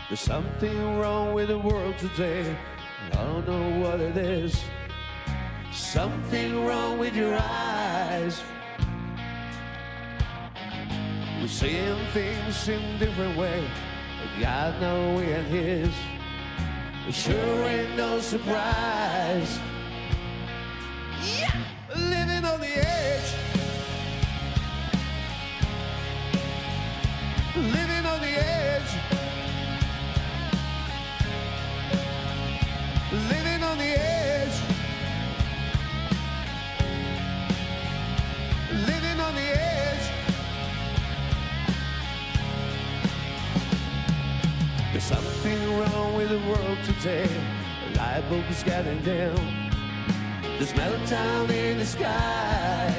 There's something wrong with the world today. I don't know what it is. Something wrong with your eyes. We're seeing things in different way. God knows we ain't His. It sure ain't no surprise. Yeah, living on the edge. Living on the edge. Living on the edge. Living on the edge. There's something wrong with the world today. The light bulb is getting down. There's meltdown in the sky.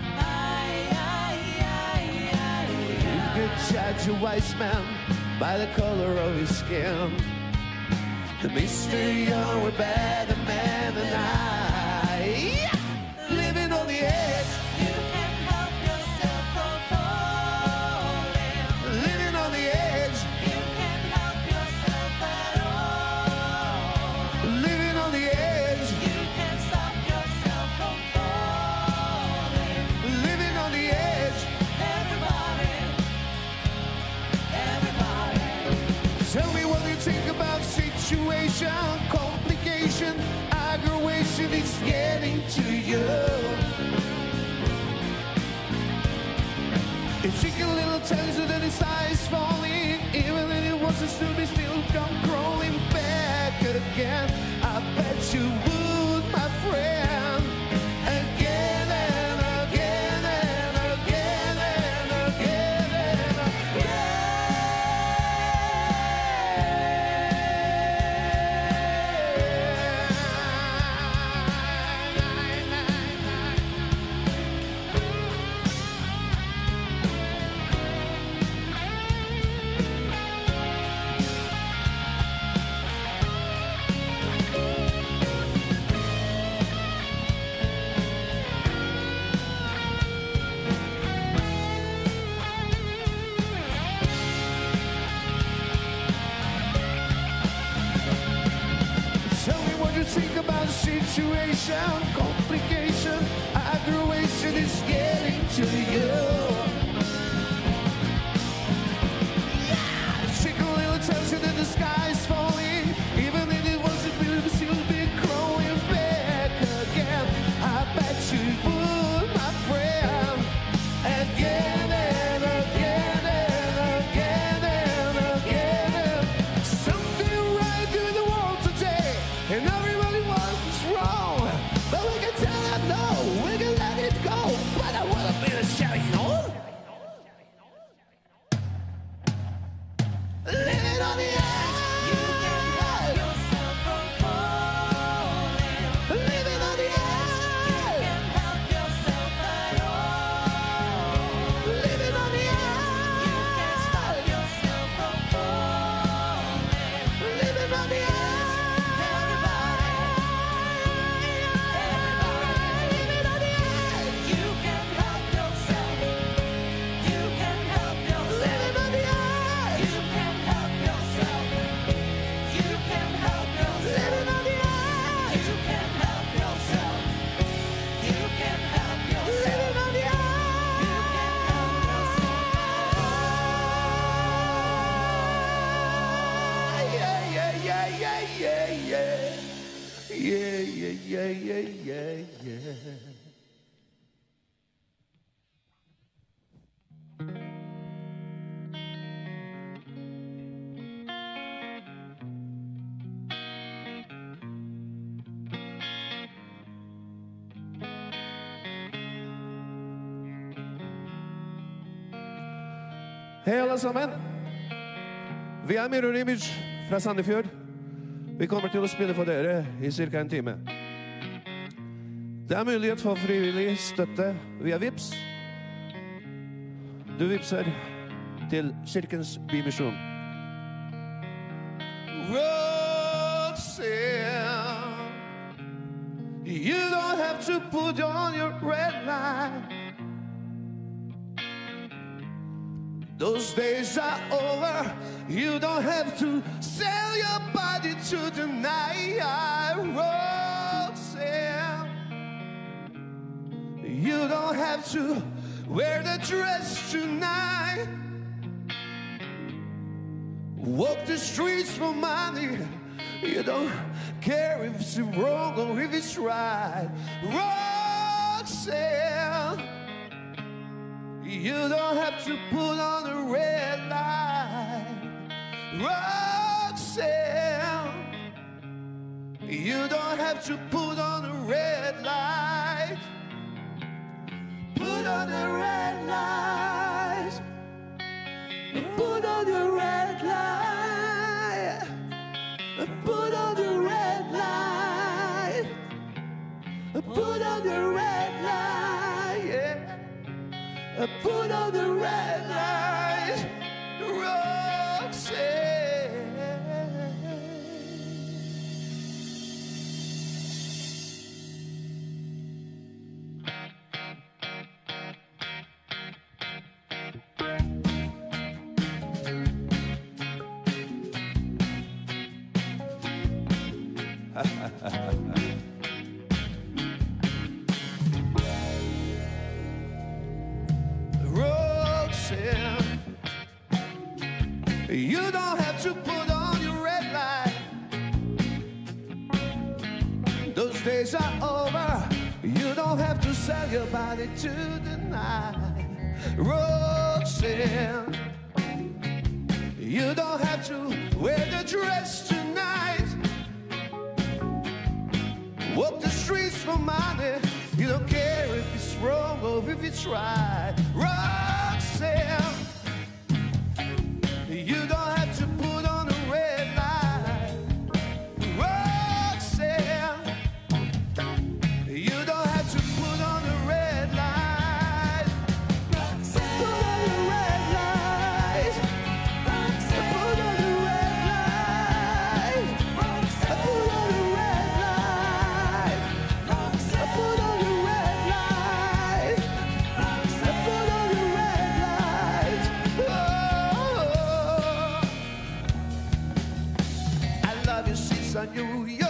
You could judge a wise man by the color of his skin. The mystery of a better man than I. Living on the edge. You can't help yourself from falling. Living on the edge. You can't help yourself at all. Living on the edge. You can't stop yourself from falling. Living on the edge. Everybody, everybody. Tell me what you think about situation, complication, aggravation. It's getting to you. It's taking a little tension that his eyes falling. Even if it wasn't still, they still come crawling back again. I bet you would, my friend. Again and again and again and again and think about situation, complication, aggravation is getting to you. Yeah, take a little tension and the sky is falling. Even if it wasn't blue, still be growing back again. I bet you would, my friend. Again and again and again and again. Something right in the world today, and everybody wants wrong. But we can tell them no, we can let it go. But I wanna be a show, you know. Living on the edge. You can't help yourself from falling. Living on the You edge. can't help yourself at all. Living on the You can't stop edge. yourself from falling. Living on the edge. Living on the edge. You can't help yourself. You can't help yourself. Living on the edge. You can't help yourself. You can't help yourself. Living on the edge. You can't help yourself. You can't help yourself. Living on the You can't help edge. Yeah, yeah, yeah, yeah, yeah. Yeah, yeah, yeah, yeah, yeah, yeah. Hei alle sammen. Vi er Mirror Image fra Sandefjord. Vi kommer til å spille for dere i cirka en time. Det er mulighet for frivillig støtte via Vips. Du vipser til Kirkens Bymisjon. Roxanne, you don't have to put on your red light. Those days are over. You don't have to sell your body to the night. Roxanne, you don't have to wear the dress tonight. Walk the streets for money. You don't care if it's wrong or if it's right. Roxanne, you don't have to put on a red light. Roxanne, you don't have to put on a red light. Put on a red light. Put on the red light. Put on the red light. Put on the red light. Yeah. Put on the red light. Roxanne. Roxanne, you don't have to put on your red light. Those days are over. You don't have to sell your body to the night. Roxanne, you don't have to wear the dress tonight. Walk the streets for money. You don't care if it's wrong or if it's right. Roxanne, you don't have to put on a red light. Roxanne, you don't have to put on a red light. Put on a red light. Put on a red light. Put on a red light. Put on a red light. Put on a red light. Oh, I love you since I knew you.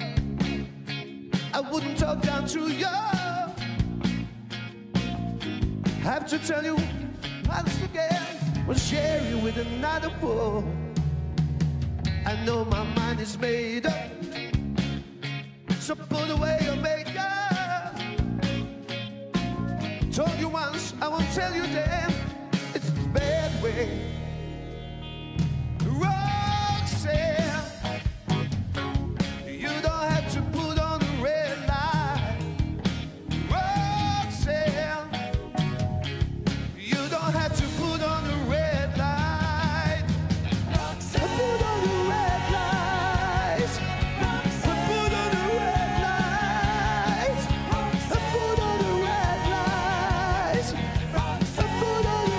I wouldn't talk down to you. Have to tell you once again, we'll share you with another boy. I know my mind is made up, so put away your makeup. Told you once, I won't tell you then. It's the bad way. Roxanne, you don't have to put on a red light. Roxanne, you don't have to put on a red light. Put on a red light. Put on a red light. Put on a red light. Put on a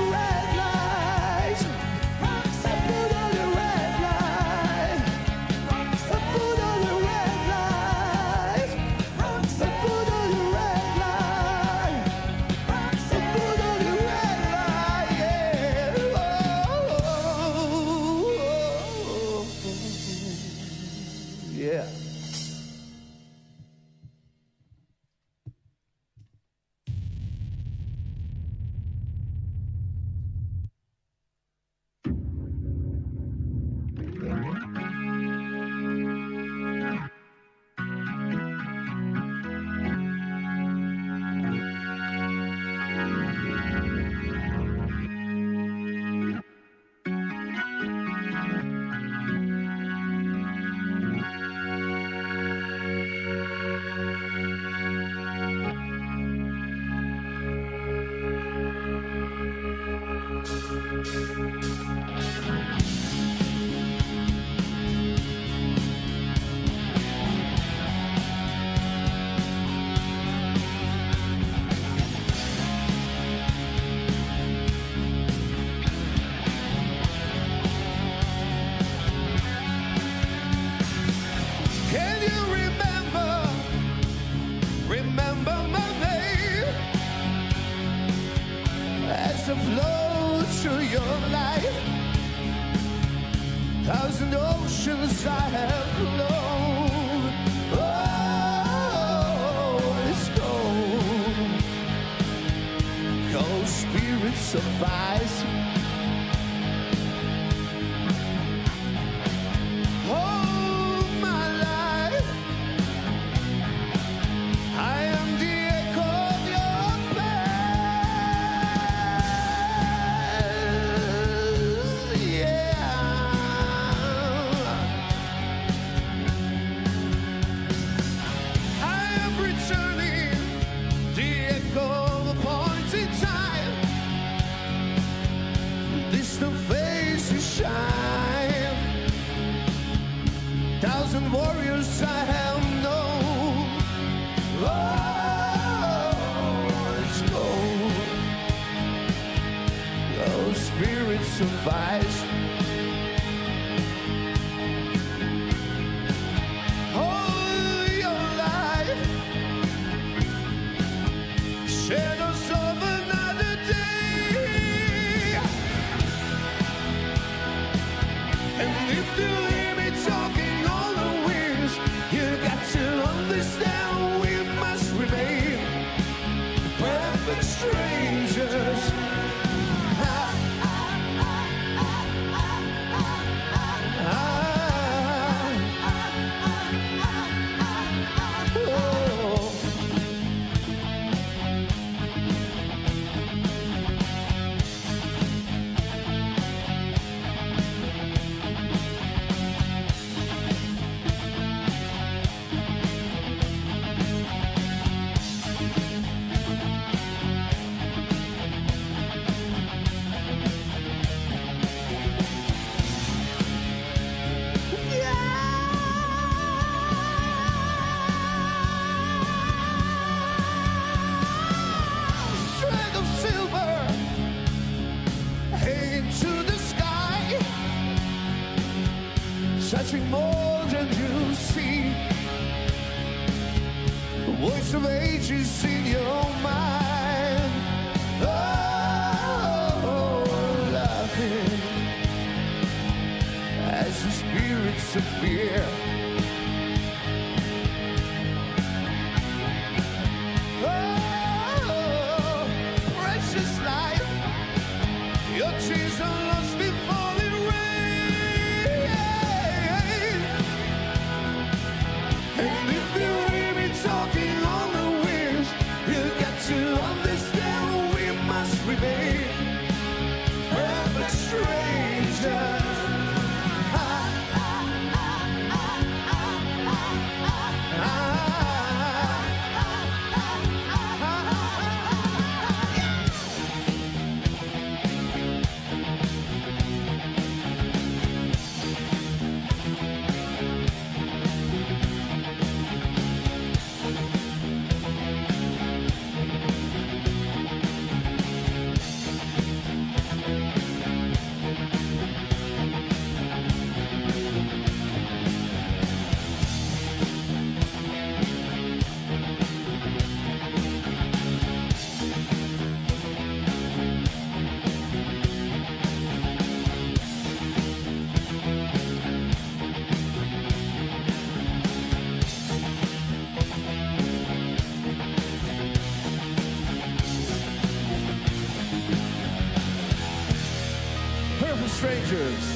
of life. Thousand oceans I have flown. Oh, let's go. Cold spirits of ice. Oh, my life. I am the echo of your past. Yeah. I am returning, the echo of a point in time. Distant faces shine. Thousand warriors I have known. Oh, let's go. Those spirits of ice. Oh, your life. Shadows of another day. And if you hear me talking on the wings, you got to understand we must remain perfect strangers. Oh. Strand of silver hanging to the sky, touching more than you see. The voice of ages in your mind. Oh, laughing as the spirits appear. Oh, precious life, your tears are lost in falling rain. And if you hear me talking on the wings, you got to understand we must remain perfect strangers. Perfect strangers.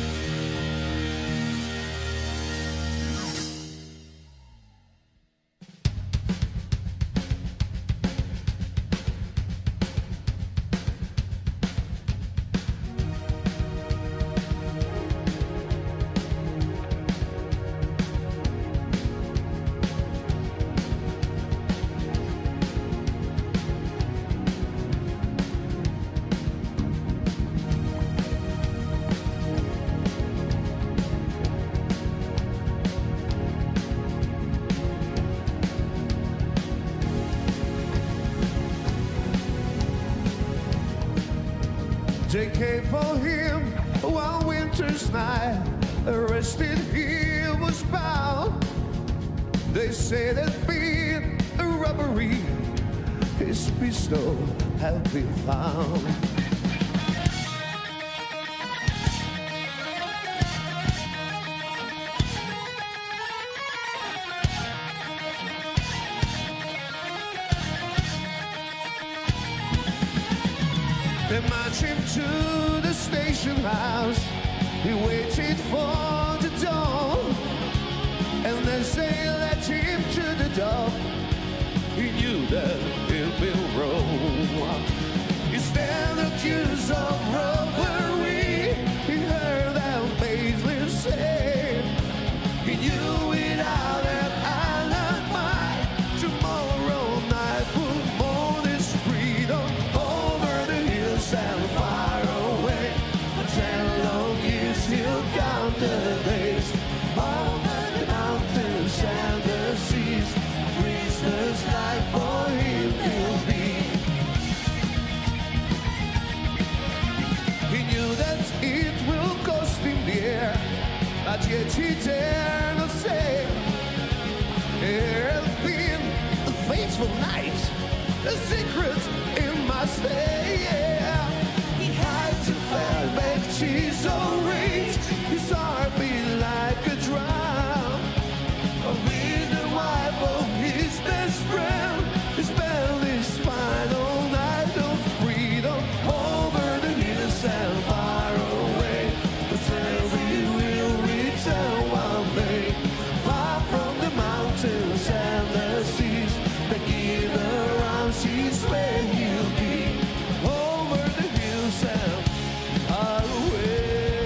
They came for him one winter's night, arrested he was bound. They say there'd been a robbery, his pistol had been found. marched him to the station house. He waited for the dawn, and as they led him to the door, he knew that it will roll. He's then accused of robbery. He heard that Paisley say he knew without an alibi. Tomorrow night will mourn his freedom over the hills and far away. For 10 long years he'll count the days over the mountains and the seas. Prisoner's life for him will be. He knew that it will cost him dear, but yet he dare not say. There has been a fateful night, a secret in my stay. Yeah. He had to fight back his own rage. His heart beat like a drum. With the wife of his best friend, he spent his final night of freedom over the hills and far away. The tale he will return one day, far from the mountains and the seas. The kid around sees where he'll be, over the hills and far away.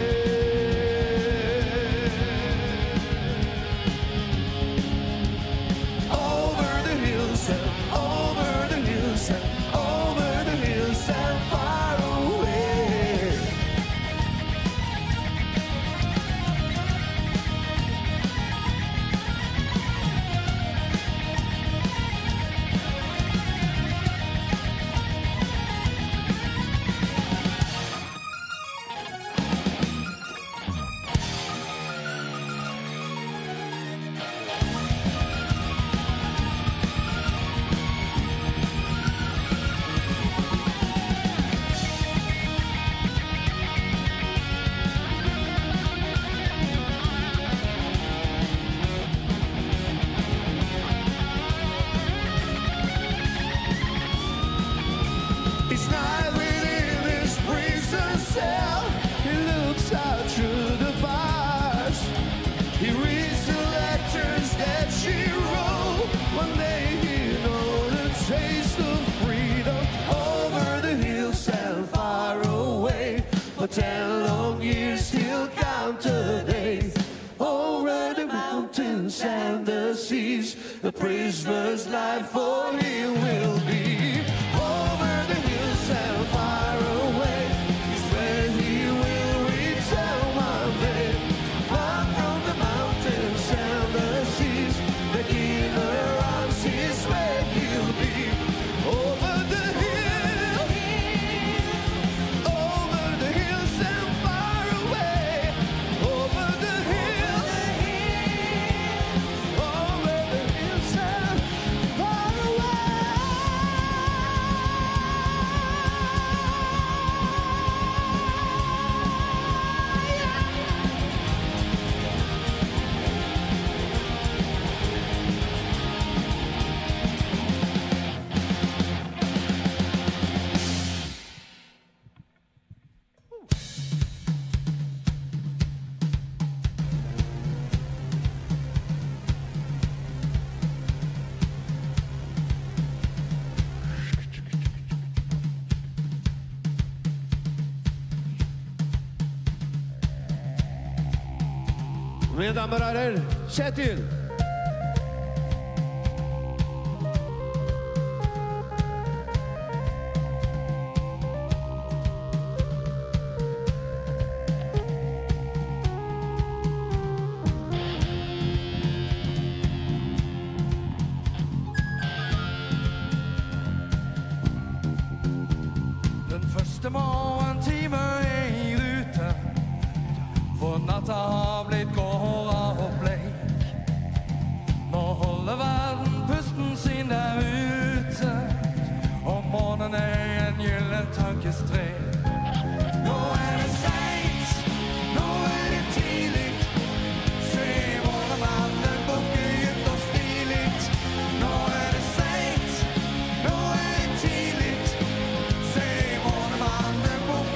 Over the hills and over the hills and over the hills and far away. Each night within his prison cell, he looks out through the bars. He reads the letters that she wrote. One day he'll know the taste of freedom over the hills and far away. For 10 long years he'll count the days over the mountains and the seas. The prisoner's life for him will be. Over the hills and far away is where he will return one day. Far from the mountains and the seas, the kid around sees where he'll be. Over the hills, over the hills and far away. Over the hills, over the hills and far away. Mine damer og herrer, Kjetil. Den første morgentime er i rute, for natta har blitt gåra og bleik. Nå holder verden pusten sin der ute, og morgenen er en gyllen tankestrek. Nå er det sent, nå er det tidlig, se morgenmannen bukker gynt og stilig. Nå er det sent, nå er det tidlig, se morgenmannen bukker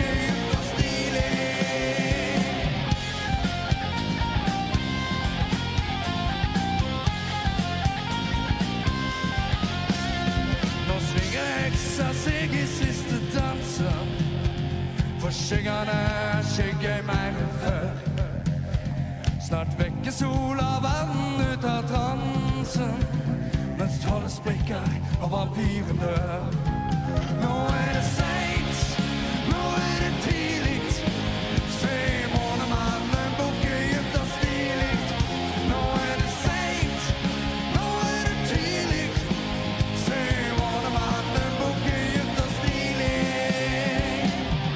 sola verden ut av transen, mens trollet sprikker og vampyren dør. Nå det sent, nå det tidligt, se månemannen bukke djupt og stiligt. Nå det sent, nå det tidligt, se månemannen bukke djupt og stiligt.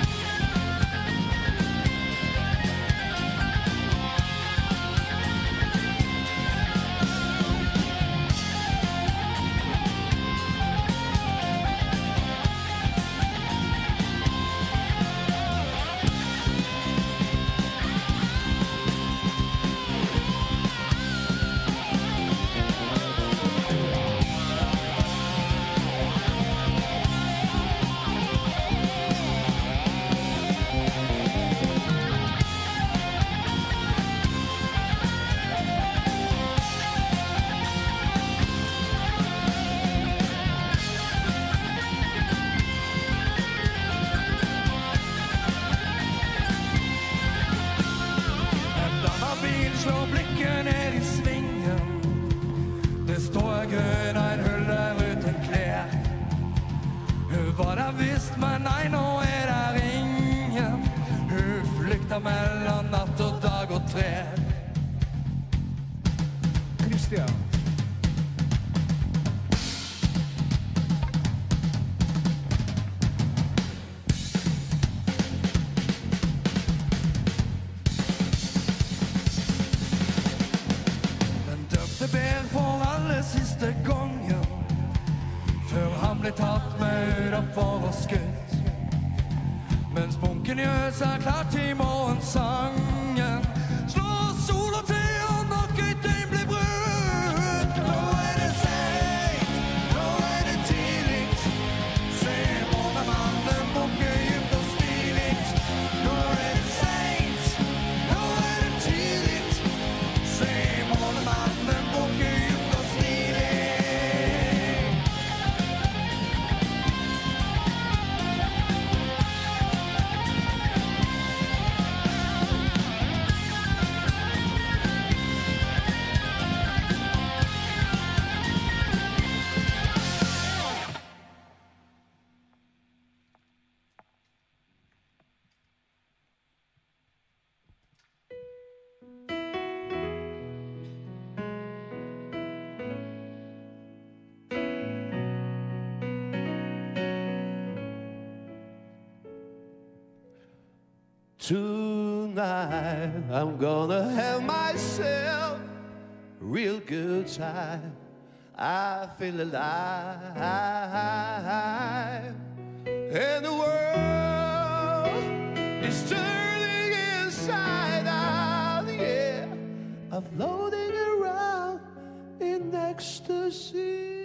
Slår blikket ned i svingen. Det står grønn en hull der uten klær. Hun var der visst, men nei, nå der ingen. Hun flykter mellom natt og dag og tre. Christian. Ber for alle siste gangen, før han ble tatt med utenfor og skutt. Mens bunken gjøs klar til morgensangen, slår sola til og nok et døgn blir brutt. Nå det sent, nå det tidligt, se månemannen bukke djupt og stiligt. Nå det sent, nå det tidligt, se månemannen bukke djupt og stiligt. Tonight I'm gonna have myself a real good time. I feel alive, and the world is turning inside out. Yeah, I'm floating around in ecstasy.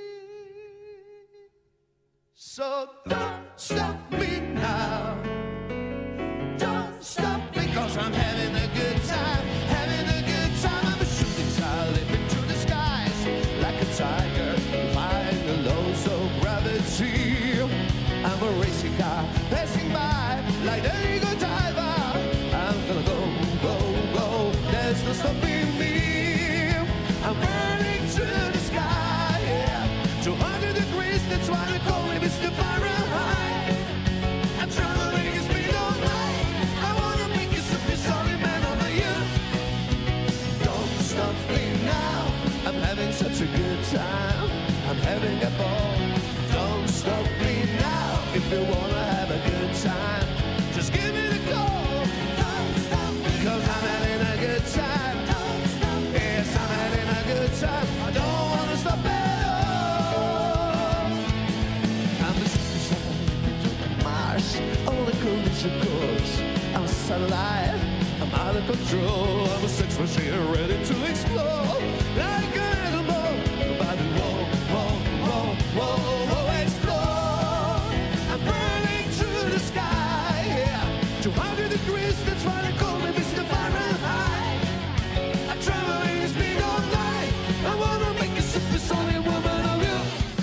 So don't stop me now. Don't stop because I'm having a good time, having a good time. I'm a shooting star leaping through the skies like a tiger, defying the laws of gravity. I'm a racing car passing by like an eagle diver. I'm gonna go, go, go. There's no stopping me. I'm burning to the sky, yeah. 200 degrees, that's why they call me Mr. Fahrenheit. I'm traveling at speed all night. I wanna make you something sorry, man, over you. Don't stop me now. I'm having such a good time. I'm having a ball. Don't stop me now. If you wanna have a good time, just give me the call. Don't stop me, 'cause I'm having a good time. Don't stop me. Yes, I'm having a good time. I don't wanna stop at all. I'm the superstar between Mars, all the coolness of course. I'm a satellite, I'm out of control. I'm a sex machine ready to explode. Like an animal, nobody whoa, whoa, whoa, whoa, whoa, explode. I'm burning to the sky, yeah. 200 degrees, that's why they call me Mr. Fahrenheit. I'm traveling at speed all night. I wanna make a supersonic woman of you.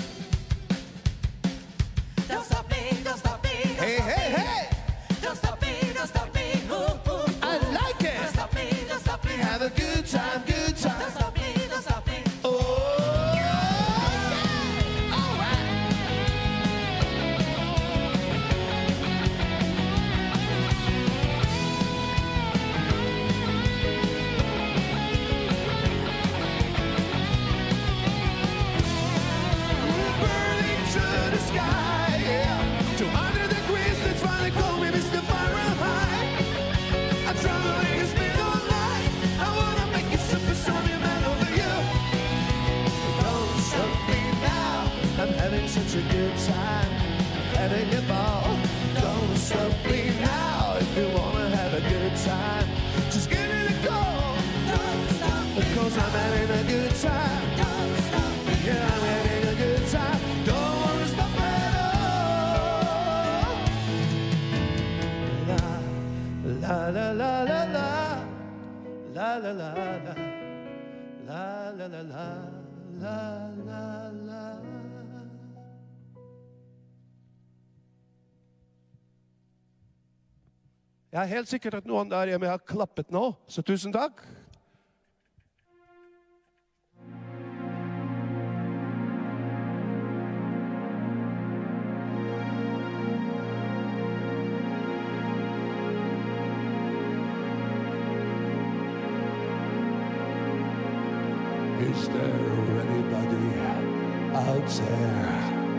Don't stop me, don't stop me, don't Hey, stop hey, me. hey! Don't stop me, don't stop me, ooh, ooh, ooh. I like Don't it. stop me, don't stop me. Have a good time. time. Just give me the call, Don't stop me because I'm having a good time. Don't stop me Yeah, I'm having a good time. Don't wanna stop at all. La la la la la la la la la la la la la la la. Jeg er helt sikker at noen der hjemme har klappet nå, så tusen takk. Is there anybody out there?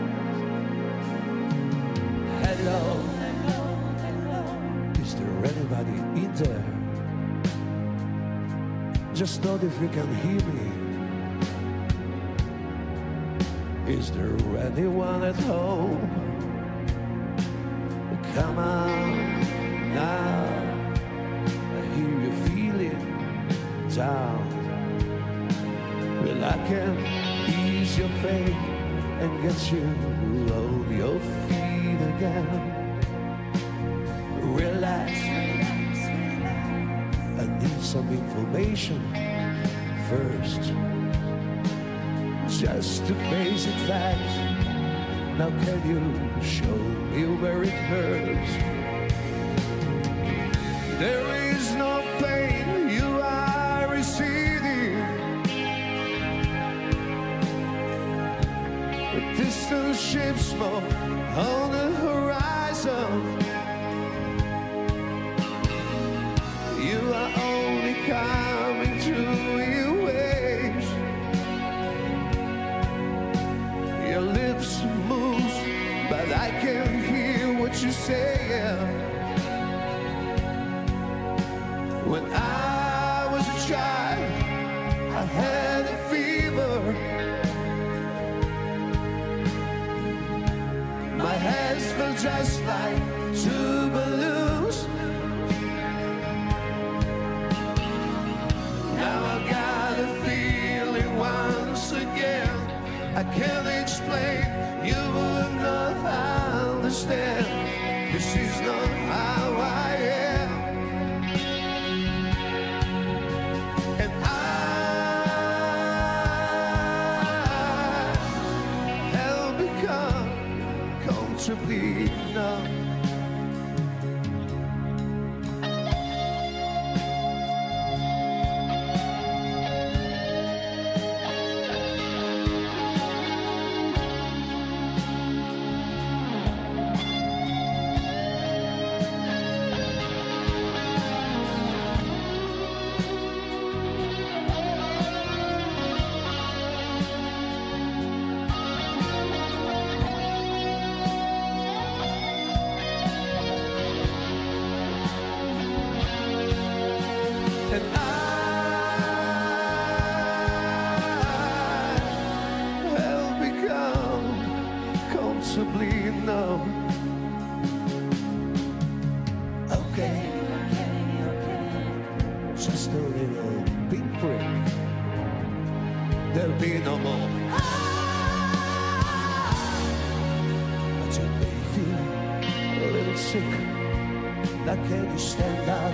Hello. Is there anybody in there? Just know if you can hear me. Is there anyone at home? Come on now. I hear you feeling down. Well, I can ease your pain and get you on your feet again. Relax. I need some information first. Just the basic facts. Now can you show me where it hurts? There is no pain you are receiving. The distant ship smoke on the horizon. You are only coming through in waves. Your lips move, but I can't hear what you say. When I was a child, I had a fever. My hands felt just like two balloons. Now I got a feeling once again. I can't explain, you would not understand. This is not how I am. And I have become comfortably numb. And I have become comfortably numb. Okay, just a little pinprick. There'll be no more. But you may feel a little sick. Now can you stand up?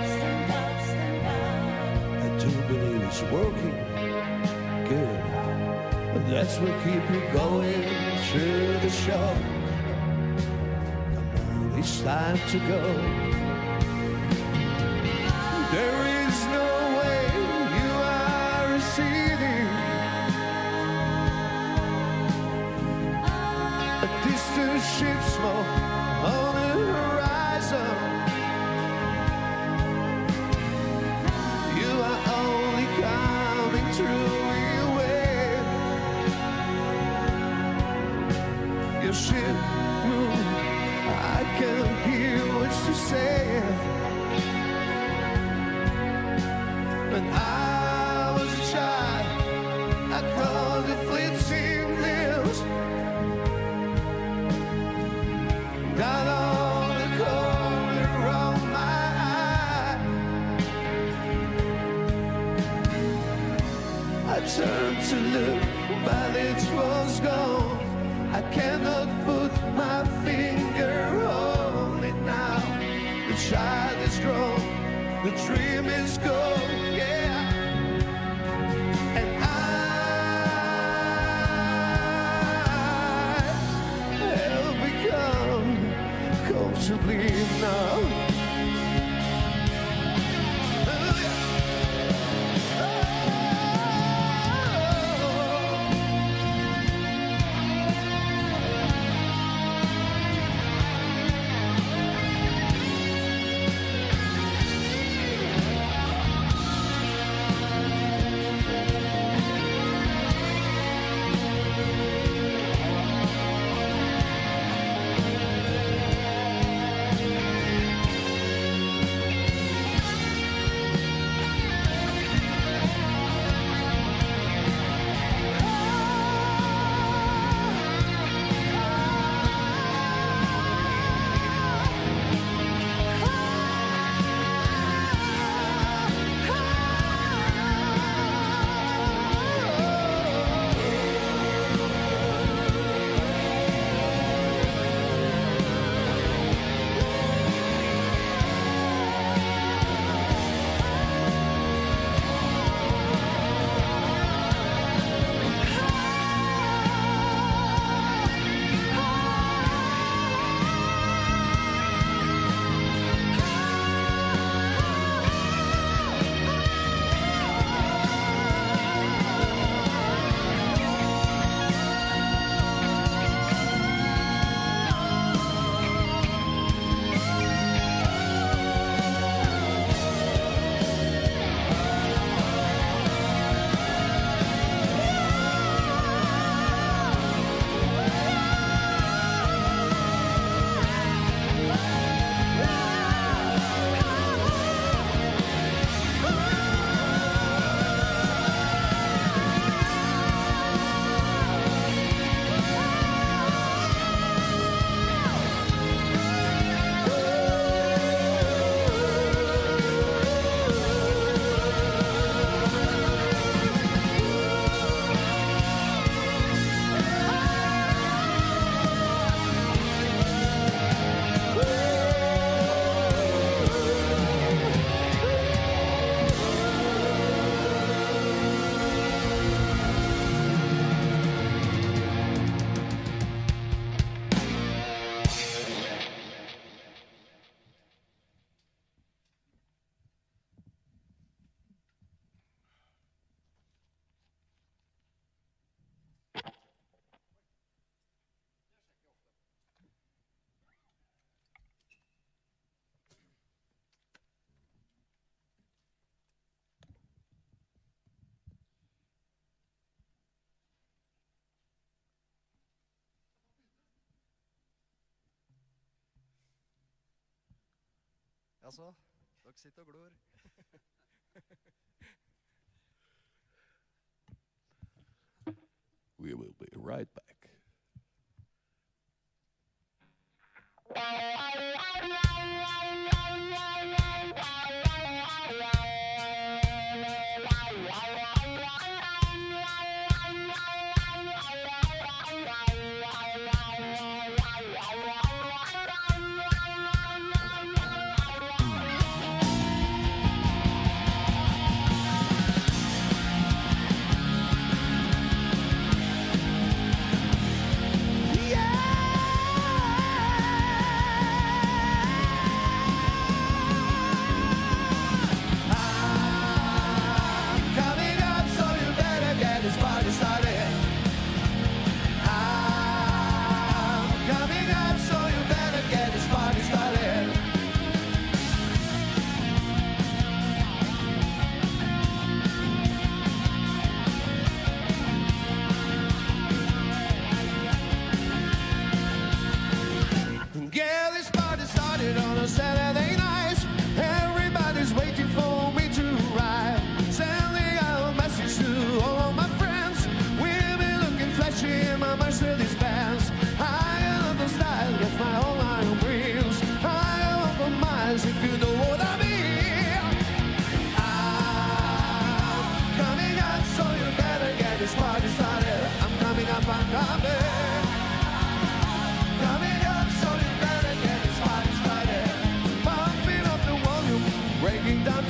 I do believe it's working. Good. That's what keep you going through the show. Come on, it's time to go. There is no way you are receding. A distant ship smoke on the horizon. You are only coming through your way. Your ship, I can hear what you're saying. When I was a child, I called it fleeting limbs. Down on the corner of my eye, turned to look, but it was gone. I cannot put my finger on it now. The child is grown, the dream is gone, yeah. And I have become comfortably numb. Jaså, dere sitter og glor. We will be right back.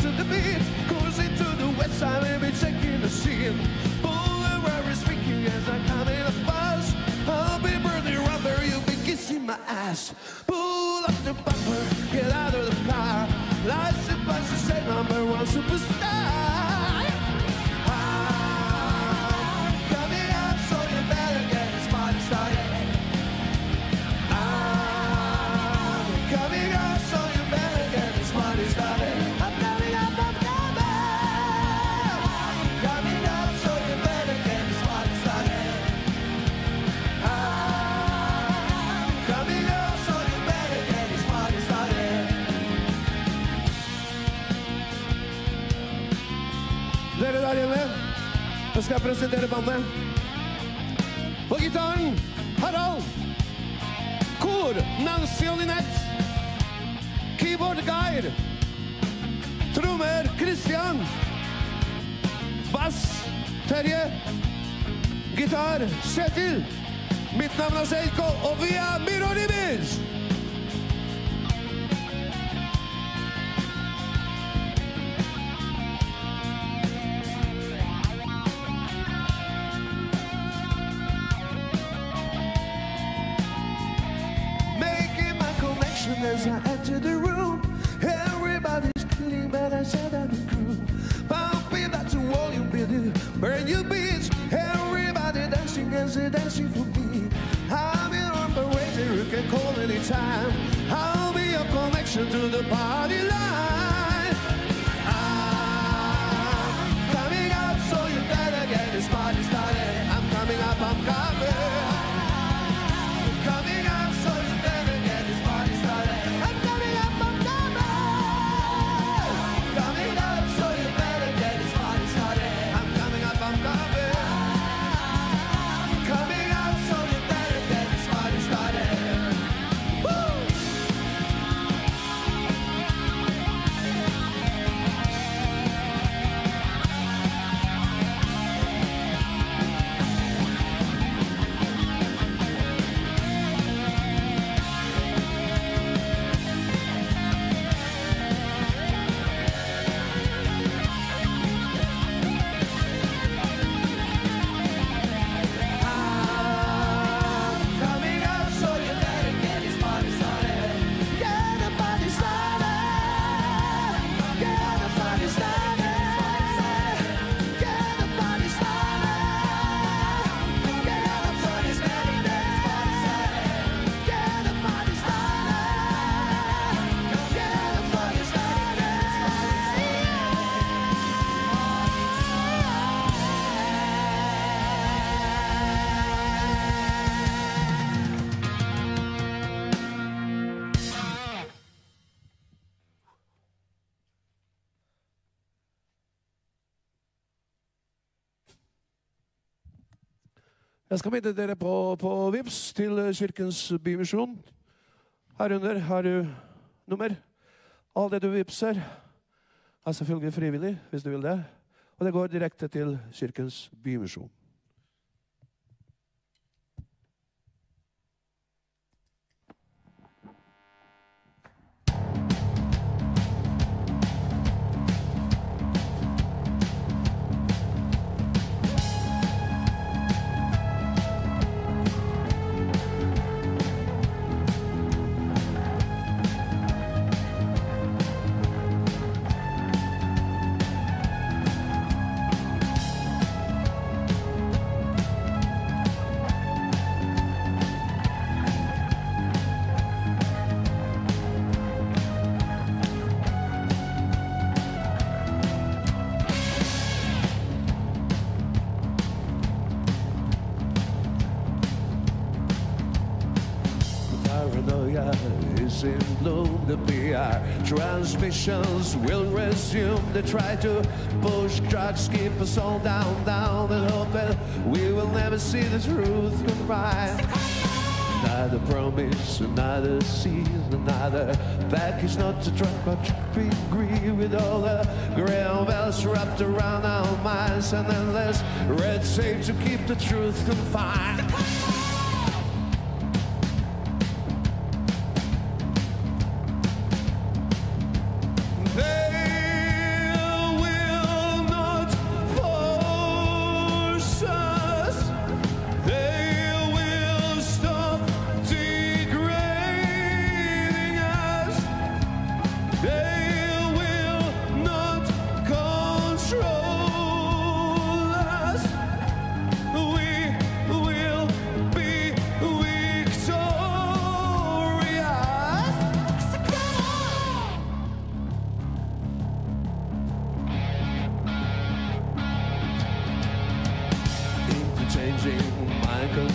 to the beat. Cruising to the west side, maybe checking the scene. Boulevard is speaking as I come in a bus. Happy birthday, rubber, you'll be kissing my ass. Pull up the bumper, get out of the car. Lights and buses say #1 superstar. Coming up, so you better get this party started. Coming up, so you better get this party started. I'm coming up, I'm coming. Coming up, so you better get this party started. Coming up, so you better get this party started. Dere der hjemme, jeg skal presentere bandet. På gitaren, Harald. Kor, Nancy og Linette. Keyboard, Geir. Trommer, Christian. Bass, Terje. Gitar, Kjetil. Mitt navn er Seiko, og vi er Mirror Image. Making my connection as I enter the room. Everybody's clean, but I said I'm a crew. Pumping that to volume, baby, burn your beats. Everybody dancing as they're dancing for me. I'm your operator, you can call anytime. I'll be your connection to the party line. I'm coming up, so you better get this party started. I'm coming up, I'm coming. Coming up, so you better get this party started. I'm coming up, I'm coming. Coming up, so you better get this party started. I'm coming up, I'm coming. Coming up, so you better get this party started. Woo! Coming up, so you better get this party started. Get the party started. Get the party started. Get the party started. Get the party started. Get the party started. Get the party Jeg skal minne dere på Vips til Kirkens Bymisjon. Herunder har du nummer. All det du vipser er selvfølgelig frivillig, hvis du vil det. Og det går direkte til Kirkens Bymisjon. Paranoia is in bloom. The PR transmissions will resume. They try to push trucks, keep us all down, down, and hope that we will never see the truth come by. Another promise, another season, another package not to drop, but to agree with all the grail bells wrapped around our minds, and endless red tape to keep the truth confined. They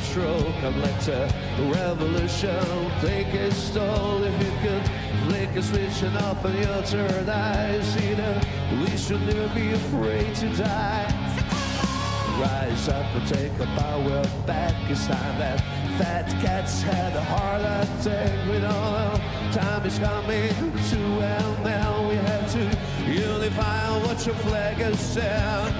control. Come let the revolution take its toll. If you could flick a switch and open your third eye, see that we should never be afraid to die. Rise up and take a power back. It's time that fat cats had a heart attack. We don't know time is coming to end now. We have to unify and watch your flag ascend.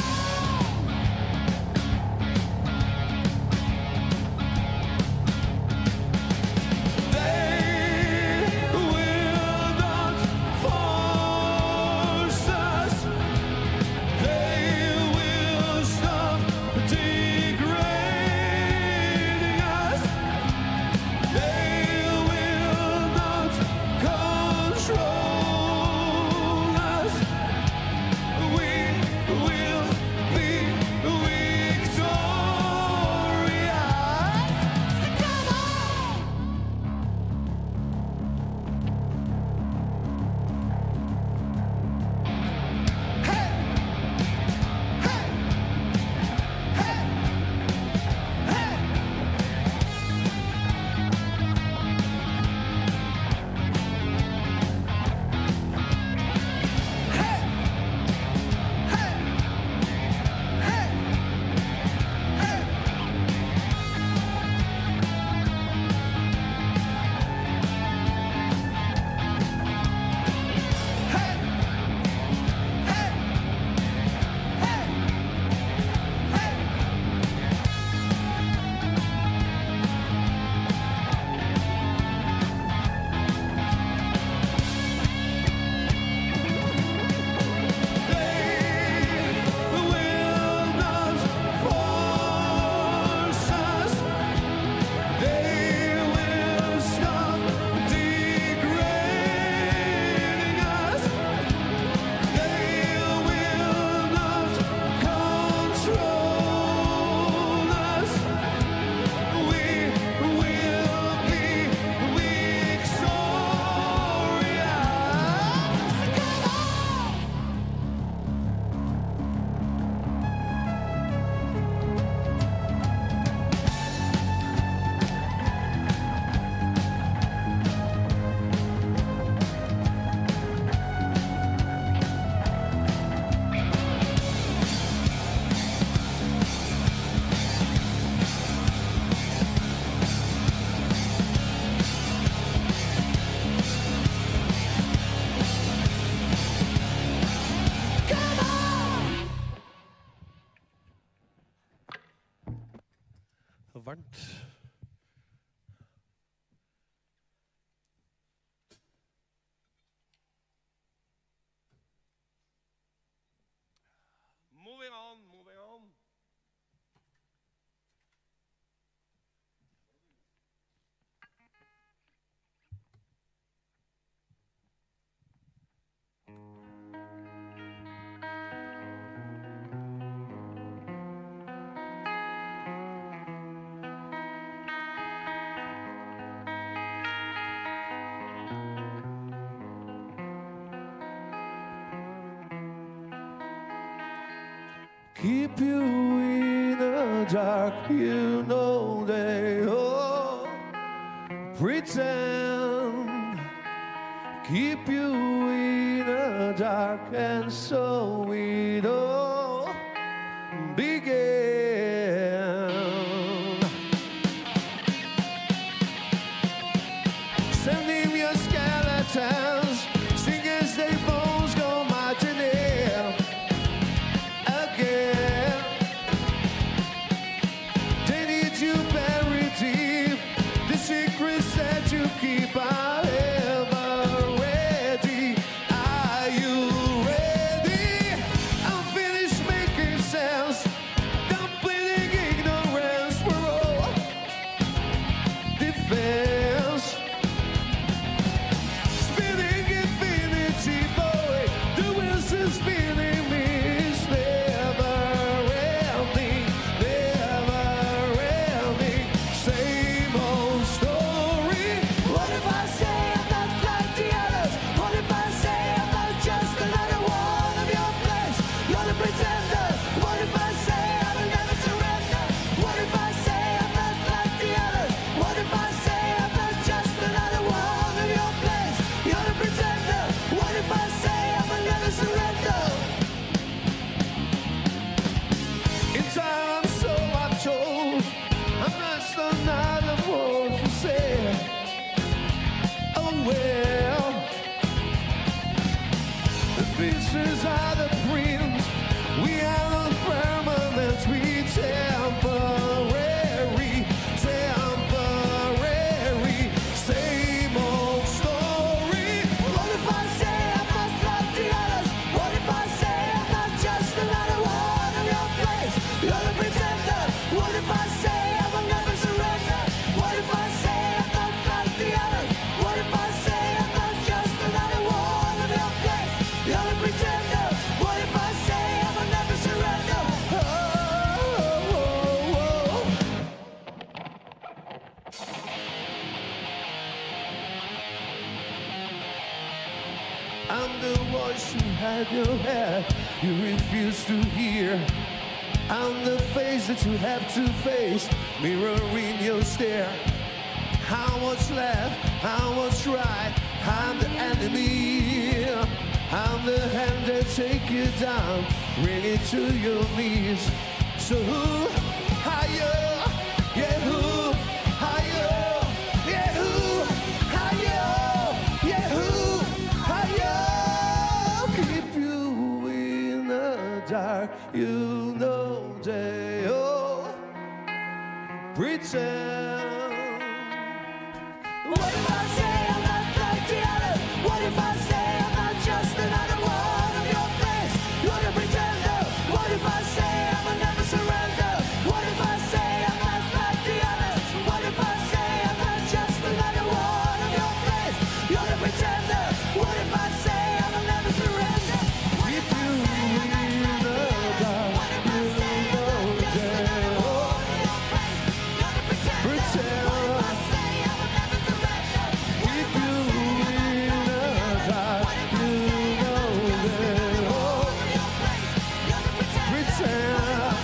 Varmt. Moving on, moving on. Keep you in the dark, you know they all pretend. Keep you in the dark, and so it all began. Send him your skeletons, sing as they bones go marching in. Again, they need you buried deep. The secrets that you keep are ever ready. Are you ready? I'm finished. are the prince. We are not permanent, we temporary, temporary. Same old story. What if I say I'm not like the others? What if I say I'm not just another one of your place? You're the pretender. What if I say I will never surrender? What if I say I'm not like the others? What if I say I'm not just another one of your place? You're the pretender. What if I say I will never surrender? Oh, oh, oh. I'm the voice you had your head, you refuse to hear. I'm the face that you have to face, mirroring your stare. How much left, how much right, I'm the enemy. I'm the hand that take you down, bring it to your knees. So who are you? Yeah, who are you? Yeah, who are you? Yeah, who are you? Keep you in the dark, you know they all pretend. What if I say I'm not like the others? What if I say I'm not just another one of your place? You're the pretender. What if I say I will never surrender? What if I say I'm not like the others? What if I say I'm not just another one of your place? You're the pretender. What if I say I will never surrender? What if I say I'm not like the others? What if I say I'm not just another one of your place? You're the pretender. What if I say I will never surrender? Keep you in the dark, you know they all pretend.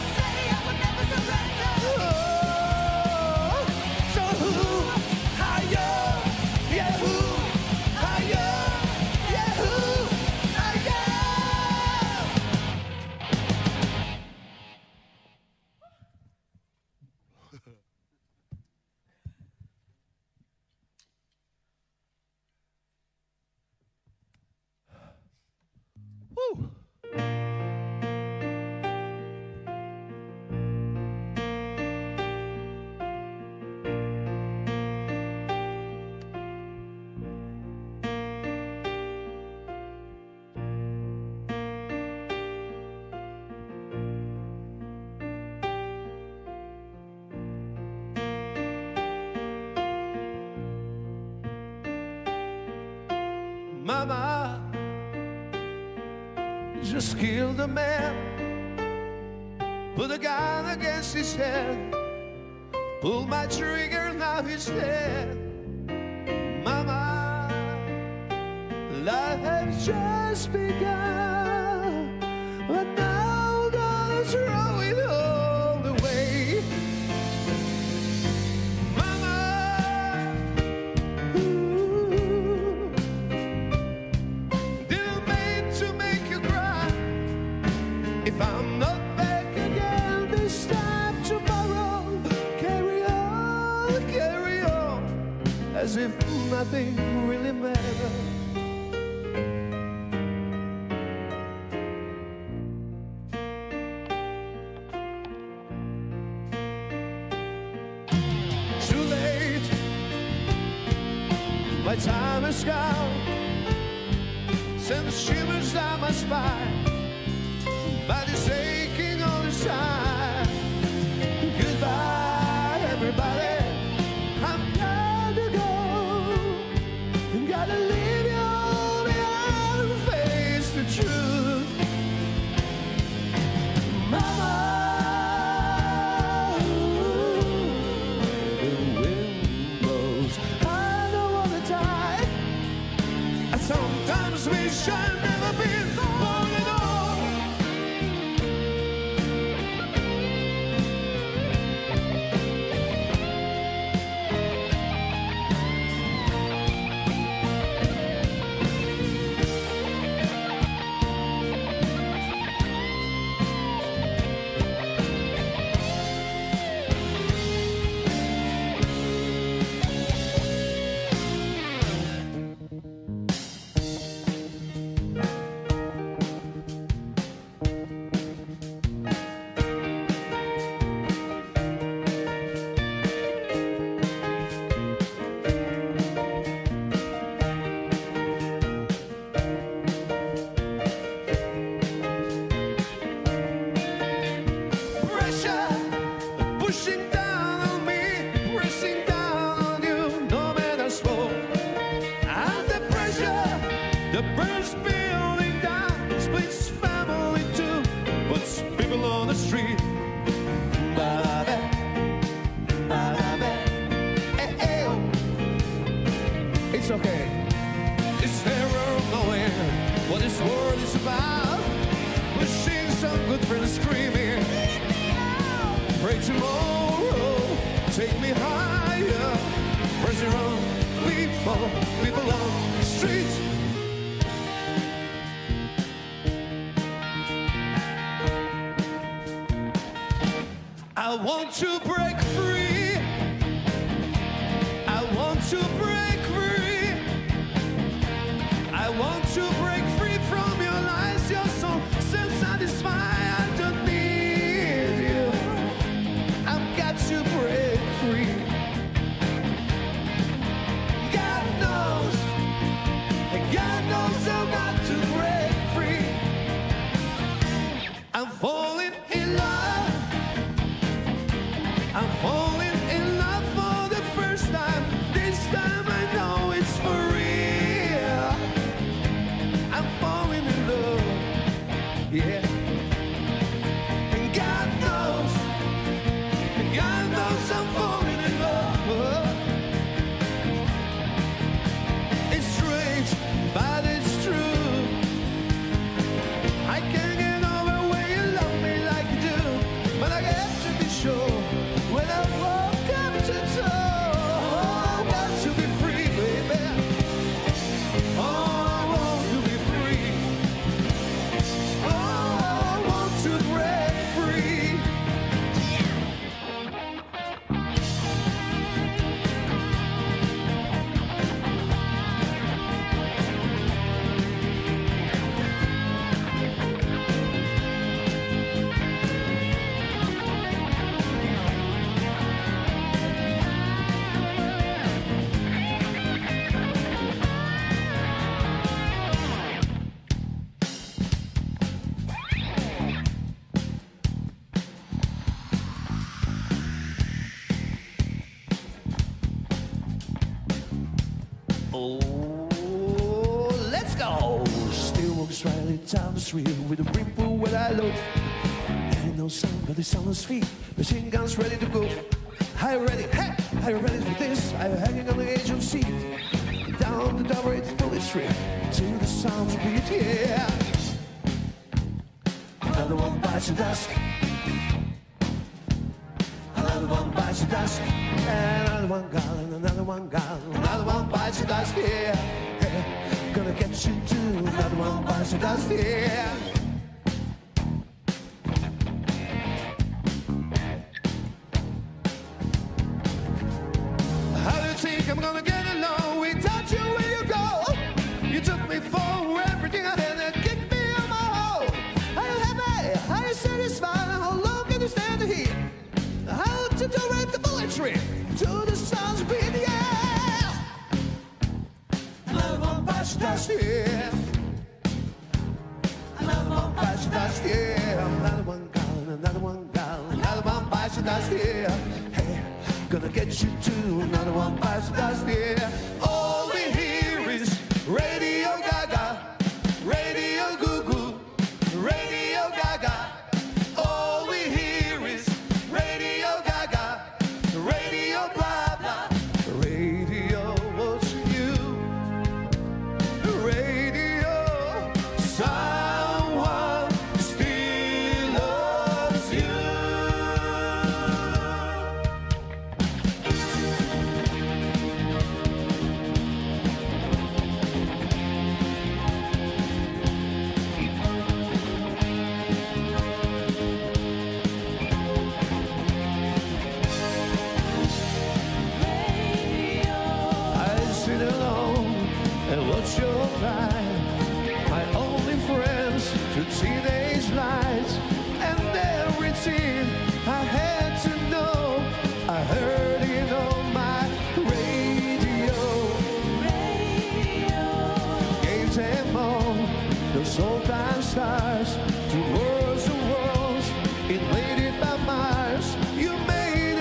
Oh, so who are you? Yeah, who are you? Yeah, who are you? Woo. Mama just killed a man, put a gun against his head, pulled my trigger, now he's dead. Mama, life has just begun, but now gonna throw it all away. Mama, ooh, didn't mean to make you cry. If I'm not back again this time tomorrow, carry on, as if nothing really mattered. Too late, my time is gone, send the shivers down my spine. Body's aching all the time. Goodbye, everybody. I'm gotta go. Gotta leave you behind and face the truth. Mama, the wind blows. I don't wanna die. I sometimes wish I'd never been born at all. pushing down on me, pressing down on you, no matter slow. And the pressure, the burns building down, splits family too, puts people on the street. Ba-da-ba, ba-da-ba, eh-eh-oh. It's okay. It's never knowing what this world is about. Pushing some good friends screaming, pray tomorrow, take me higher. Pressure on people on the streets. I want to break free. I want to break free. I want to break free from your lies. You're so self-satisfied. I don't need you. I've got to break free. God knows I've got to break free. I'm falling in love. I'm falling in love for the first time. This time I know it's for real. I'm falling in love, yeah. And God knows I'm falling in love. It's strange, but it's true. I can't get over when you love me like you do, but I get to be sure when I walk up to toe. I want to be free, baby. Oh, I want to be free. Oh, I want to break free. Oh, let's go. Still walking slightly down the street with a ripple where I look. Ain't no sound but the sound on his feet. Machine guns ready to go. Are you ready? Hey, are you ready for this? Are you hanging on the edge of the seat? Down the double it's bullet street to the sound beat, yeah. Another one bites the dust. Another one bites the dust. And another one gone, and another one gone. Another one bites the dust, yeah. Hey, gonna get you too. Another one bites the dust, yeah. How do you think I'm gonna get along without you? Where you go? You took me for everything I had and kicked me out my hole. Are you happy? Are you satisfied? How long can you stand here? How to direct the bullet tree to the sun's beat, yeah. Another one bites the dust, yeah. Another one bites the dust, yeah. Another one gone, another one gone. Another one bites the dust, yeah. Hey, gonna get you too. Another one bites the dust, yeah. All we hear is Radio Gaga, Radio Goo Goo, Radio Gaga. All we hear is Radio Gaga, Radio blah blah. Radio wants you. Radio, someone still loves you. I sit alone and watch your cry. My only friends through teenage lights. And everything I had to know, I heard it on my radio. Games and more, those old time stars, to worlds and worlds, invaded by Mars. You made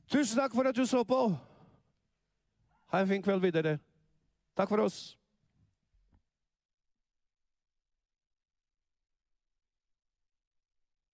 Tusen takk for at du så på. Ha en fin kveld videre. Takk for oss.